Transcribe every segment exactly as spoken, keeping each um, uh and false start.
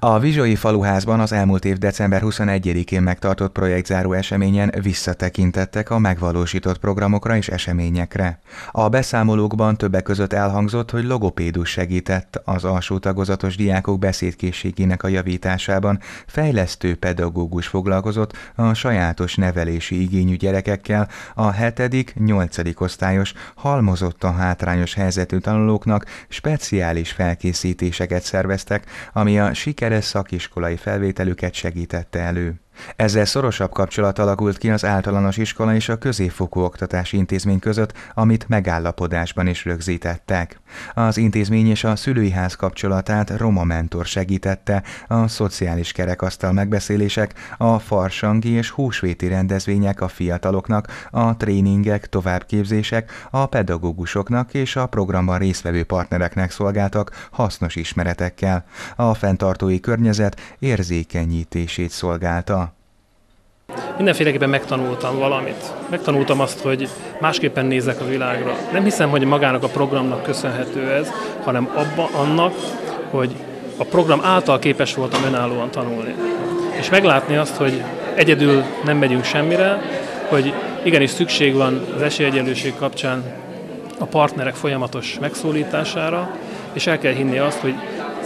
A Vizsói Faluházban az elmúlt év december huszonegyedikén megtartott projektzáró eseményen visszatekintettek a megvalósított programokra és eseményekre. A beszámolókban többek között elhangzott, hogy logopédus segített az alsó tagozatos diákok beszédkészségének a javításában, fejlesztő pedagógus foglalkozott a sajátos nevelési igényű gyerekekkel, a hetedik nyolcadik osztályos halmozottan hátrányos helyzetű tanulóknak speciális felkészítéseket szerveztek, ami a sikeres szakiskolai felvételüket segítette elő. Ezzel szorosabb kapcsolat alakult ki az általános iskola és a középfokú oktatási intézmény között, amit megállapodásban is rögzítettek. Az intézmény és a szülői ház kapcsolatát Roma Mentor segítette, a szociális kerekasztal megbeszélések, a farsangi és húsvéti rendezvények a fiataloknak, a tréningek, továbbképzések a pedagógusoknak és a programban résztvevő partnereknek szolgáltak hasznos ismeretekkel. A fenntartói környezet érzékenyítését szolgálta. Mindenféleképpen megtanultam valamit. Megtanultam azt, hogy másképpen nézek a világra. Nem hiszem, hogy magának a programnak köszönhető ez, hanem abba annak, hogy a program által képes voltam önállóan tanulni. És meglátni azt, hogy egyedül nem megyünk semmire, hogy igenis szükség van az esélyegyenlőség kapcsán a partnerek folyamatos megszólítására, és el kell hinni azt, hogy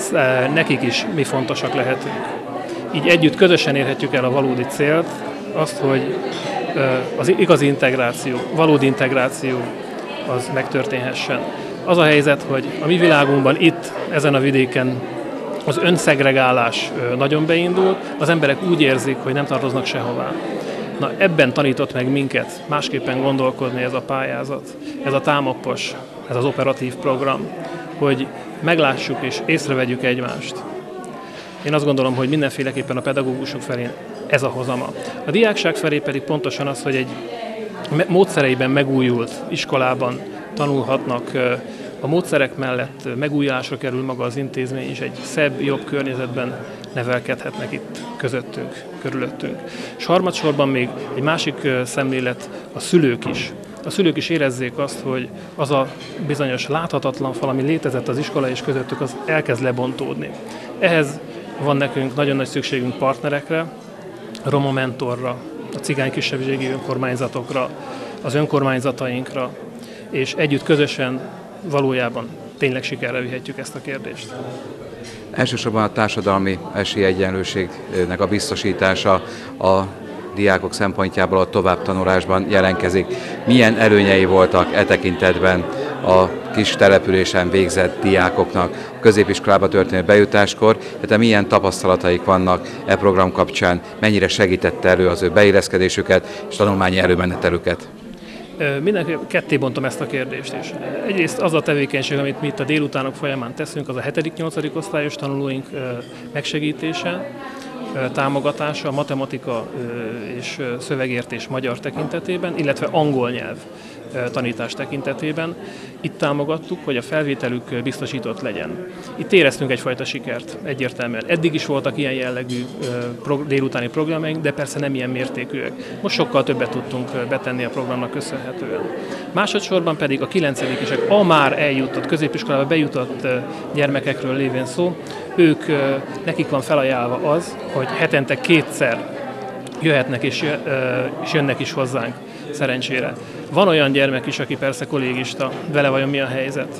nekik is mi fontosak lehetünk. Így együtt közösen érhetjük el a valódi célt, azt, hogy az igazi integráció, valódi integráció az megtörténhessen. Az a helyzet, hogy a mi világunkban itt, ezen a vidéken az önszegregálás nagyon beindul, az emberek úgy érzik, hogy nem tartoznak sehová. Na, ebben tanított meg minket másképpen gondolkodni ez a pályázat, ez a támappos, ez az operatív program, hogy meglássuk és észrevegyük egymást. Én azt gondolom, hogy mindenféleképpen a pedagógusok felé ez a hozama. A diákság felé pedig pontosan az, hogy egy módszereiben megújult iskolában tanulhatnak, a módszerek mellett megújulásra kerül maga az intézmény, és egy szebb, jobb környezetben nevelkedhetnek itt közöttünk, körülöttünk. És harmadsorban még egy másik szemlélet a szülők is. A szülők is érezzék azt, hogy az a bizonyos láthatatlan fal, ami létezett az iskola és közöttük, az elkezd lebontódni. Ehhez van nekünk nagyon nagy szükségünk partnerekre, a Roma Mentorra, a cigány kisebbségi önkormányzatokra, az önkormányzatainkra, és együtt közösen valójában tényleg sikerre vihetjük ezt a kérdést. Elsősorban a társadalmi esélyegyenlőségnek a biztosítása a diákok szempontjából a továbbtanulásban jelentkezik. Milyen előnyei voltak e tekintetben a kis településen végzett diákoknak a középiskolába történő bejutáskor, tehát milyen tapasztalataik vannak e program kapcsán, mennyire segítette elő az ő beilleszkedésüket és tanulmányi előmenetelüket? Mindenki ketté bontom ezt a kérdést is. Egyrészt az a tevékenység, amit mi itt a délutánok folyamán teszünk, az a hetedik-nyolcadik osztályos tanulóink megsegítése, támogatása, matematika és szövegértés magyar tekintetében, illetve angol nyelv tanítás tekintetében. Itt támogattuk, hogy a felvételük biztosított legyen. Itt éreztünk egyfajta sikert egyértelműen. Eddig is voltak ilyen jellegű délutáni programjaink, de persze nem ilyen mértékűek. Most sokkal többet tudtunk betenni a programnak köszönhetően. Másodszorban pedig a kilencedikesek, a már eljutott, középiskolába bejutott gyermekekről lévén szó, ők, nekik van felajánlva az, hogy hetente kétszer jöhetnek és, és jönnek is hozzánk, szerencsére. Van olyan gyermek is, aki persze kollégista, vele vajon mi a helyzet.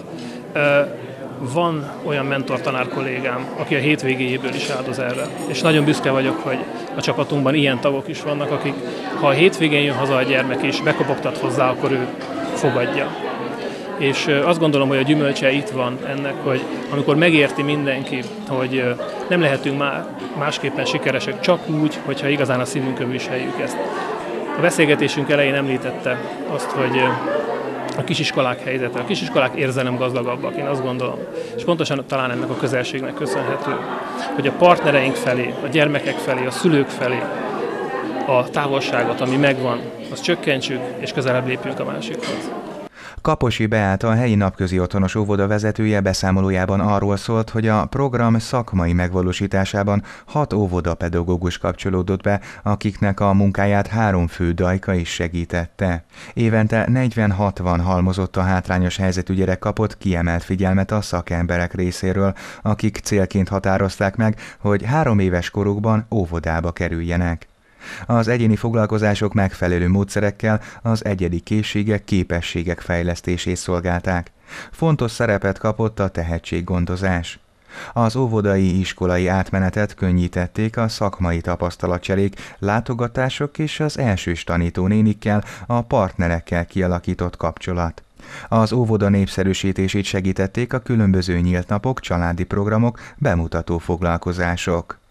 Van olyan mentortanár kollégám, aki a hétvégéjéből is áldoz erre. És nagyon büszke vagyok, hogy a csapatunkban ilyen tagok is vannak, akik, ha a hétvégén jön haza a gyermek és bekopogtat hozzá, akkor ő fogadja. És azt gondolom, hogy a gyümölcse itt van ennek, hogy amikor megérti mindenki, hogy nem lehetünk már másképpen sikeresek, csak úgy, hogyha igazán a szívünkön viseljük ezt. A beszélgetésünk elején említette azt, hogy a kisiskolák helyzete, a kisiskolák érzelem gazdagabbak, én azt gondolom. És pontosan talán ennek a közelségnek köszönhető, hogy a partnereink felé, a gyermekek felé, a szülők felé a távolságot, ami megvan, azt csökkentsük, és közelebb lépjünk a másikhoz. Kaposi Beáta, a helyi napközi otthonos óvoda vezetője beszámolójában arról szólt, hogy a program szakmai megvalósításában hat óvodapedagógus kapcsolódott be, akiknek a munkáját három fő dajka is segítette. Évente negyven-hatvan halmozott a hátrányos helyzetű gyerek kapott kiemelt figyelmet a szakemberek részéről, akik célként határozták meg, hogy három éves korukban óvodába kerüljenek. Az egyéni foglalkozások megfelelő módszerekkel az egyedi készségek, képességek fejlesztését szolgálták. Fontos szerepet kapott a tehetséggondozás. Az óvodai iskolai átmenetet könnyítették a szakmai tapasztalatcserék, látogatások és az elsős tanítónénikkel, a partnerekkel kialakított kapcsolat. Az óvoda népszerűsítését segítették a különböző nyílt napok, családi programok, bemutató foglalkozások.